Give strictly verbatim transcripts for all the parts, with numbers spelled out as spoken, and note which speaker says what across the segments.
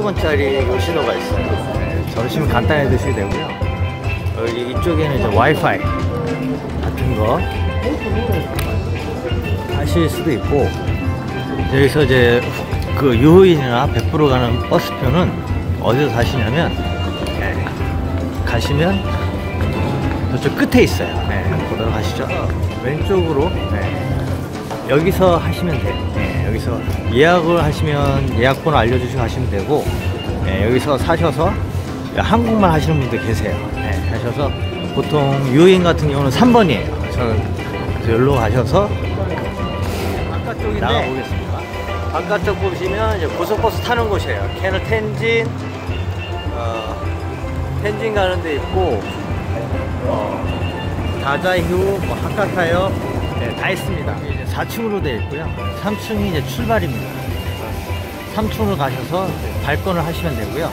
Speaker 1: 원짜리 요시노가 있어요. 네, 저러시면 간단히 드시게 되고요. 여기 이쪽에는 이제 와이파이 같은 거 하실 수도 있고, 여기서 이제 그 유후인이나 백부로 가는 버스표는 어디서 사시냐면, 네, 가시면 저쪽 끝에 있어요. 네, 보도록 하시죠. 왼쪽으로, 네, 여기서 하시면 돼요. 네, 여기서 예약을 하시면 예약번호 알려주시고 하시면 되고, 네, 여기서 사셔서 한국말 하시는 분들 계세요. 네, 하셔서 보통 유인 같은 경우는 삼 번이에요. 저는 여기로 가셔서 바깥쪽인데 나가보겠습니다. 바깥쪽 보시면 이제 고속버스 타는 곳이에요. 캐널 텐진, 어, 텐진 가는 데 있고, 어, 다자휴, 뭐 하카타요, 네, 다 있습니다. 이제 사 층으로 되어 있고요. 삼 층이 이제 출발입니다. 삼 층으로 가셔서 발권을 하시면 되고요.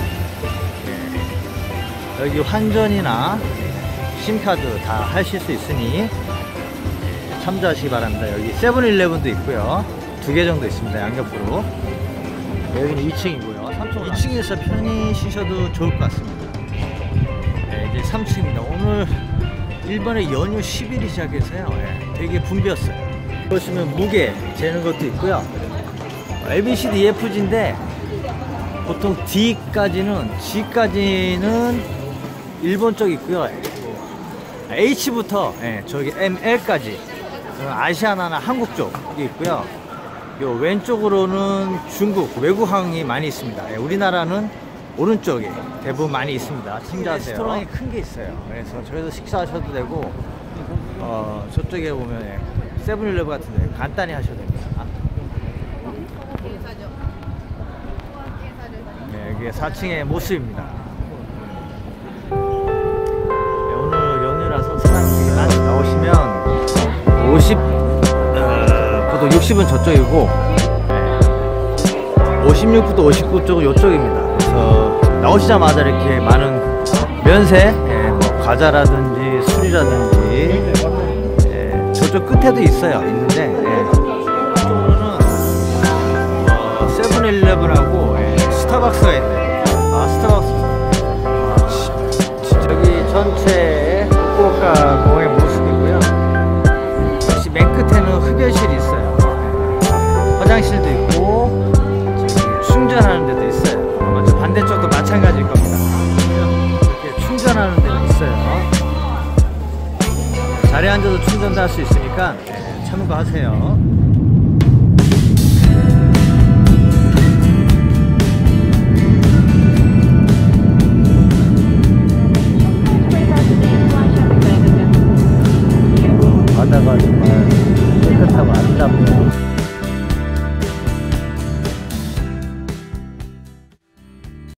Speaker 1: 네, 여기 환전이나 심카드 다 하실 수 있으니 참조하시기 바랍니다. 여기 세븐일레븐도 있고요. 두 개 정도 있습니다. 양옆으로. 여기는 이 층이고요. 삼 층, 이 층에서 편히 쉬셔도 좋을 것 같습니다. 네, 이제 삼 층입니다. 오늘 일본의 연휴 십 일이 시작해서요. 네, 되게 붐비었어요. 보시면 무게 재는 것도 있고요. 에이 비 씨 디 이 에프 지인데 보통 D까지는, G까지는 일본 쪽 있고요. H부터, 네, 저기 엠 엘까지 아시아나나 한국 쪽이 있고요. 요 왼쪽으로는 중국, 외국항이 많이 있습니다. 네, 우리나라는 오른쪽에 대부분 많이 있습니다. 참조하세요. 레스토랑이 큰 게 있어요. 그래서 저기서 식사하셔도 되고, 어, 저쪽에 보면 세븐일레븐 같은데 간단히 하셔도 됩니다. 네, 이게 사 층의 모습입니다. 네, 오늘 연휴라서 사람들이 많이 나오시면 오십, 어, 보통 육십은 저쪽이고, 네, 오십육 부터 오십구 쪽은 이쪽입니다. 그래서 나오시자마자 이렇게 많은 면세, 예, 뭐 과자라든지 술이라든지, 예, 저쪽 끝에도 있어요. 있는데, 예, 이쪽으로는 어, 세븐일레븐하고, 예, 스타벅스가 있네요. 아, 스타벅스. 아, 저기 전체 후쿠오카 공의 모습이고요. 역시 맨 끝에는 흡연실이 있어요. 예, 화장실도 있고, 저기 충전하는 데도 있어요. 반대쪽도 마찬가지일 겁니다. 이렇게 충전하는 데가 있어요. 자리에 앉아서 충전도 할 수 있으니까, 네, 참고하세요. 바다가 정말 깨끗하고 아름답네요.